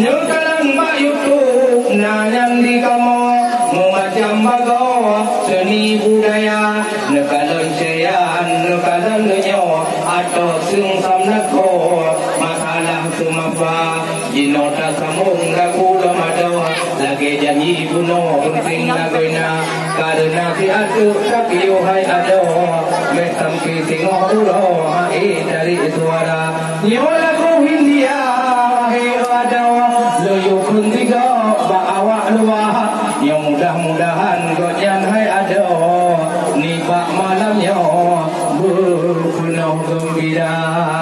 Nyukalang YouTube na yang di kamu memacam bago seni budaya nekalan cayan nekalan nyo atau sungsam neko masalah semapa jinota samung lagu lamado lagi janji buno penting lagoina karena si atu sakiyo hai ado metam ki singo ulo hai dari suara nyo lagu Hindia hai ado loyo kuntiga bawa luah yang mudah-mudahan gojan hai ado ni pak malamnya berpenuh gembira.